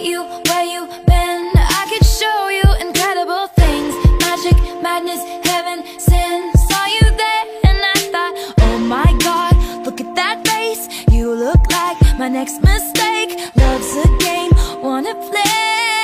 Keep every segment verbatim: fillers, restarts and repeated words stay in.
meet you where you been. I could show you incredible things. Magic, madness, heaven, sin. Saw you there and I thought, oh my God, look at that face. You look like my next mistake. Love's a game, wanna play.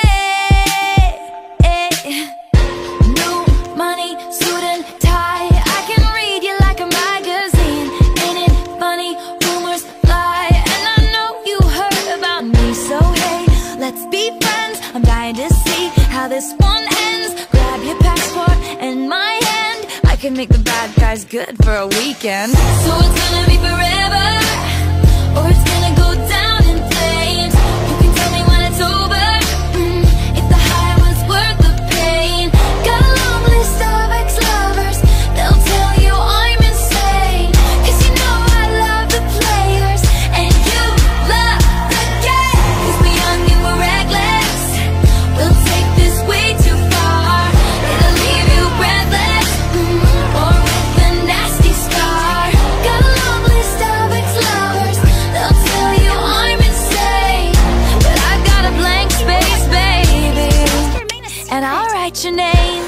New money, suit and tie. I can read you like a magazine. Ain't it funny, rumors fly. And I know you heard about me, so hey, let's be friends. I'm dying to see how this one ends. Grab your passport and my hand. I can make the bad guys good for a weekend. So it's gonna be forever, or it's gonna go down in flames. You can tell me when it's over, mm, if the high was worth the pain. Got a long list of ex-lovers, they'll tell you I'm insane. Cause you know I love the players, and you love the game. Cause we're young and we're reckless, we'll take this way too far. It'll leave you breathless, mm, or with a nasty scar. Got a long list of ex-lovers, they'll tell you I'm insane. But I've got a blank space, baby, and I'll write your name.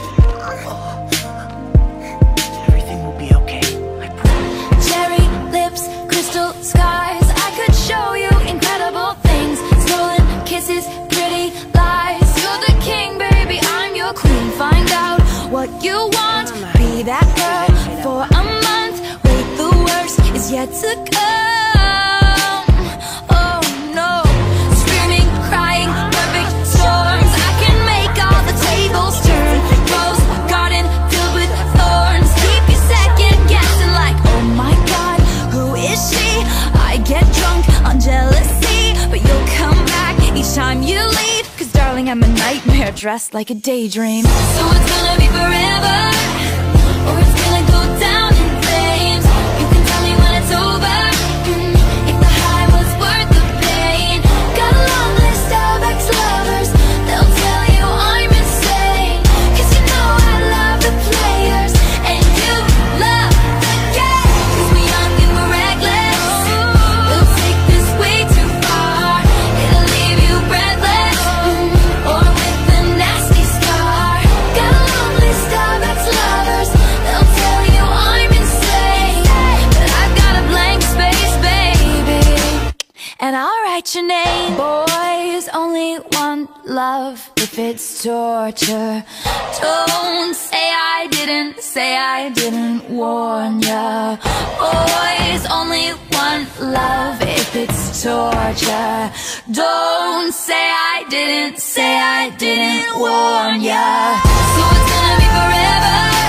Everything will be okay, I promise. Cherry lips, crystal skies. I could show you incredible things. Stolen kisses, pretty lies. You're the king, baby, I'm your queen. Find out what you want, be that girl for a month. Wait, the worst is yet to come. Oh no, screaming, crying, perfect storms. I can make all the tables turn. Rose garden filled with thorns. Keep you second guessing like, oh my God, who is she? I get drunk on jealousy, but you'll come back each time you leave. Cause darling, I'm a nightmare dressed like a daydream. So it's gonna be forever, or it's gonna go down in flames. You can tell me when it's over, mm, if the high was worth the pain. Got a long list of ex-lovers, they'll tell you I'm insane. Cause you know I love the players, and you love the game. Cause we're young and we're reckless, we'll take this way too far. It'll leave you breathless, mm, or with a nasty scar. Got a long list of ex-lovers, they'll tell you I'm insane. But I've got a blank space, baby, and I'll write your name. Boys only want love if it's torture. Don't say I didn't, say I didn't warn ya. Boys only want love if it's torture. Don't say I didn't, say I didn't warn ya. So it's gonna be forever,